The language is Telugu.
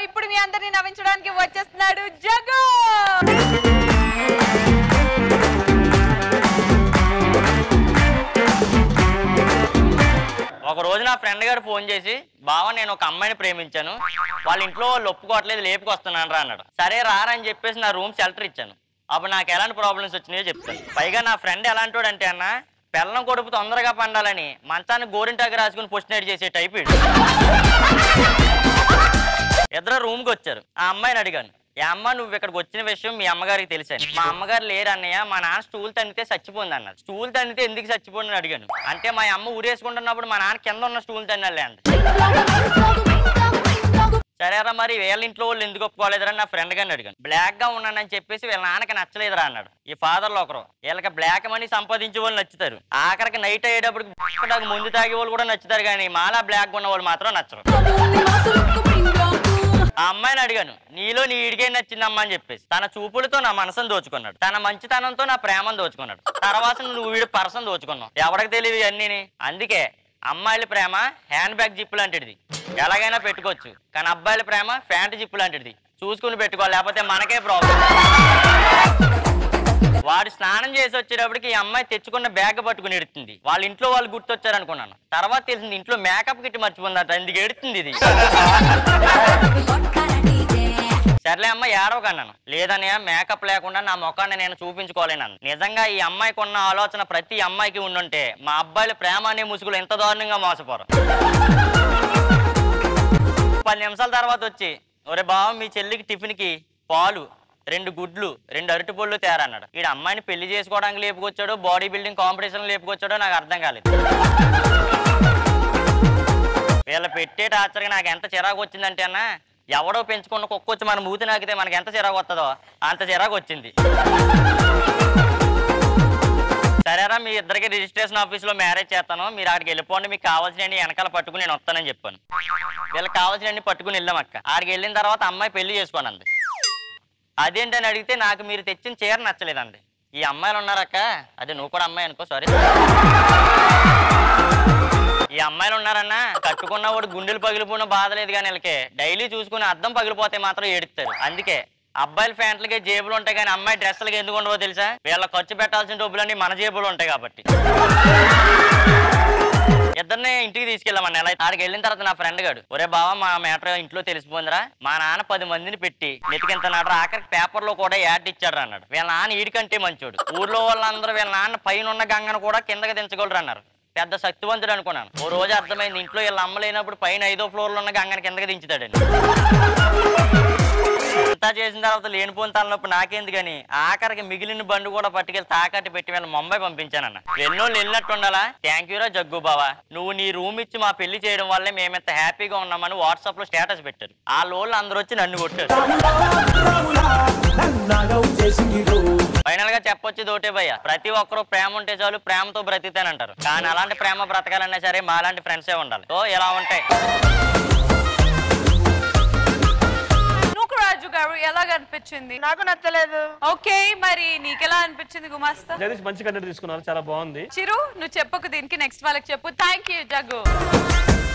ఇప్పుడు మీ అందరిని నవ్వించడానికి వచ్చేస్తున్నాడు జగ్గు. ఒక రోజు నా ఫ్రెండ్ గారు ఫోన్ చేసి, బావా నేను ఒక అమ్మాయిని ప్రేమించాను, వాళ్ళ ఇంట్లో వాళ్ళు ఒప్పుకోవట్లేదు, లేపుకొస్తున్నాను రా అన్నాడు. సరే రారని చెప్పేసి నా రూమ్ షెల్టర్ ఇచ్చాను. అప్పుడు నాకు ఎలాంటి ప్రాబ్లమ్స్ వచ్చినాయో చెప్తాను. పైగా నా ఫ్రెండ్ ఎలాంటి అంటే అన్న, పెళ్ళం కొడుపు తొందరగా పండాలని మంచాన్ని గోరింటాకి రాసుకుని పోస్ట్ నైట్ చేసే టైప్. ఇద్దరు రూమ్కి వచ్చారు. ఆ అమ్మాయిని అడిగాను, ఏ అమ్మ నువ్వు ఇక్కడికి వచ్చిన విషయం మీ అమ్మగారికి తెలిసాను. మా అమ్మగారు లేరు అన్నయ్య, మా నాన్న స్టూల్ తన్నితే చచ్చిపోయింది అన్నారు. స్టూల్ తన్నితే ఎందుకు చచ్చిపోయిందని అడిగాను. అంటే మా అమ్మ ఊరేసుకుంటున్నప్పుడు మా నాన్న కింద ఉన్న స్టూల్ తన్నాలే అంది. సరేరా మరి వీళ్ళ ఇంట్లో వాళ్ళు ఎందుకు ఒప్పుకోలేదురా నా ఫ్రెండ్ గారిని అడిగాను. బ్లాక్ గా ఉన్నానని చెప్పేసి వీళ్ళ నాన్నకి నచ్చలేదురా అన్నాడు. ఈ ఫాదర్లో ఒకరు, వీళ్ళకి బ్లాక్ మనీ సంపాదించే వాళ్ళు నచ్చుతారు, ఆఖరికి నైట్ అయ్యేటప్పుడు ముందు తాగే వాళ్ళు కూడా నచ్చుతారు, కానీ మాలా బ్లాక్ ఉన్న వాళ్ళు మాత్రం నచ్చరు. ఆ అమ్మాయిని అడిగాను, నీలో నీ ఈడికే నచ్చిందమ్మా అని చెప్పేసి. తన చూపులతో నా మనసును దోచుకున్నాడు, తన మంచితనంతో నా ప్రేమను దోచుకున్నాడు, తర్వాత నువ్వు వీడి పర్సన్ దోచుకున్నావు. ఎవరికి తెలియదు అన్నీ. అందుకే అమ్మాయిల ప్రేమ హ్యాండ్ బ్యాగ్ జిప్ లాంటిది, ఎలాగైనా పెట్టుకోవచ్చు. కానీ అబ్బాయిల ప్రేమ ప్యాంట్ జిప్ లాంటిది, చూసుకుని పెట్టుకోవాలి, లేకపోతే మనకే ప్రాబ్లం. వాడు స్నానం చేసి వచ్చేటప్పటికి ఈ అమ్మాయి తెచ్చుకున్న బ్యాగ్ పట్టుకుని ఎడుతుంది. వాళ్ళ ఇంట్లో వాళ్ళు గుర్తొచ్చారు అనుకున్నాను. తర్వాత తెలిసింది ఇంట్లో మేకప్ కిట్ మర్చిపోందట, ఎందుకు ఎడుతుంది ఇది. సర్లే అమ్మ ఏడవకన్నాను. లేదన్నయ్య మేకప్ లేకుండా నా ముఖాన్ని నేను చూపించుకోలేను. నిజంగా ఈ అమ్మాయికి ఉన్న ఆలోచన ప్రతి అమ్మాయికి ఉండుంటే మా అబ్బాయిల ప్రేమ అనే ముసుగులు ఎంత దారుణంగా మోసపోరు. 10 నిమిషాల తర్వాత వచ్చి, ఒరే బావ మీ చెల్లికి టిఫిన్కి పాలు 2 గుడ్లు 2 అరటిపళ్ళు తేరన్నాడు. ఈడ అమ్మాయిని పెళ్లి చేసుకోవడానికి లేపుకొచ్చాడో బాడీ బిల్డింగ్ కాంపిటీషన్ లేపుకొచ్చాడో నాకు అర్థం కాలేదు. వీళ్ళ పెట్టే టార్చర్గా నాకు ఎంత చిరాకు వచ్చిందంటే అన్న, ఎవడో పెంచుకున్న కుక్క వచ్చి మన మూతి నాకితే మనకి ఎంత చిరాకు వస్తుందో అంత చిరాకు వచ్చింది. సరేరా మీ ఇద్దరికి రిజిస్ట్రేషన్ ఆఫీస్లో మ్యారేజ్ చేస్తాను, మీరు అక్కడికి వెళ్ళిపోండి, మీకు కావాల్సినవి వెనకాల పట్టుకుని నేను వస్తానని చెప్పాను. వీళ్ళకి కావాల్సినవి పట్టుకుని వెళ్ళాం అక్క. ఆడికి వెళ్ళిన తర్వాత అమ్మాయి పెళ్లి చేసుకోండి అంది. అదేంటని అడిగితే, నాకు మీరు తెచ్చిన చీర నచ్చలేదండి. ఈ అమ్మాయిలు ఉన్నారక్క, అదే నువ్వు కూడా అమ్మాయి అనుకో, సారీ, ఈ అమ్మాయిలు ఉన్నారన్నా, కట్టుకున్న వాడు గుండెలు పగిలిపోయిన బాధ లేదు, కానీ వీళ్ళకి డైలీ చూసుకుని అద్దం పగిలిపోతే మాత్రం ఏడుస్తారు. అందుకే అబ్బాయిల ప్యాంట్లకి జేబులు ఉంటాయి, కానీ అమ్మాయి డ్రెస్సులకి ఎందుకు ఉండవో తెలుసా? వీళ్ళ ఖర్చు పెట్టాల్సిన డబ్బులన్నీ మన జేబులు ఉంటాయి కాబట్టి. ఇద్దరిని ఇంటికి తీసుకెళ్ళామన్న. ఎలా ఆడికి వెళ్ళిన తర్వాత నా ఫ్రెండ్ గాడు, ఒరే బావ మా మ్యాటర్ ఇంట్లో తెలిసిపోయిందిరా, మా నాన్న 10 మందిని పెట్టి నెతికింతనాడు, ఆఖరికి పేపర్లో కూడా యాడ్ ఇచ్చాడు అన్నాడు. వీళ్ళ నాన్న ఈడికంటే మంచోడు, ఊర్లో వాళ్ళందరూ వీళ్ళ నాన్న పైన ఉన్న గంగను కూడా కిందకి దించగలరు అన్నారు. పెద్ద శక్తివంతుడు అనుకున్నాను. ఓ రోజు అర్థమైంది, ఇంట్లో వీళ్ళ అమ్మలేనప్పుడు పైన 5వ ఫ్లోర్లో ఉన్న గంగని కిందకి దించుతాడని. ఇంత చేసిన తర్వాత లేనిపోయిన తలనొప్పి నాకేంది, కానీ ఆఖరికి మిగిలిన బండి కూడా పట్టుకెళ్ళి తాకట్టు పెట్టి వీళ్ళ ముంబై పంపించానన్న. ఎన్నోళ్ళు వెళ్ళినట్టు ఉండాలా. థ్యాంక్ యూరా జగ్గు బావా, నువ్వు నీ రూమ్ ఇచ్చి మా పెళ్లి చేయడం వల్లే మేమెంత హ్యాపీగా ఉన్నామని వాట్సాప్ లో స్టేటస్ పెట్టారు. ఆ లోళ్ళు అందరూ వచ్చి నన్ను కొట్టారు. ఫైనల్ గా చెప్పొచ్చేది ఒకటే భయ్య, ప్రతి ఒక్కరు ప్రేమ ఉంటే చాలు, ప్రేమతో బ్రతికితేనంటారు. కానీ అలాంటి ప్రేమ బ్రతకాలన్నా సరే మాలాంటి ఫ్రెండ్సే ఉండాలి. సో ఇలా ఉంటాయి. రాజు గారు ఎలా అనిపించింది? నాకు నచ్చలేదు. ఓకే, మరి నీకెలా అనిపించింది గుమాస్తా? జగదీష్ మంచి కంటెంట్ తీసుకున్నారు, చాలా బాగుంది. చిరు నువ్వు చెప్పకు దీనికి, నెక్స్ట్ వాళ్ళకి చెప్పు. Thank you jug.